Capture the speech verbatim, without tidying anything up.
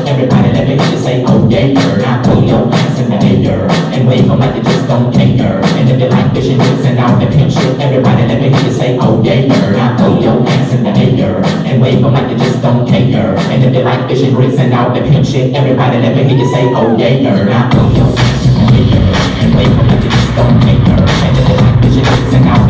Everybody let me hear you say, oh yeah, girl. Now throw your ass in the air and wave them like you just don't care. And if you like fishing hooks and all the pimp shit, everybody let me hear you say, oh yeah, girl. Now throw your ass in the air and wave them like you just don't care. And if you like fishing grits and all the pimp shit, everybody let me hear you say, oh yeah, girl. Now throw your ass in the air and wave them like you just don't care. And if you like fishing grits and all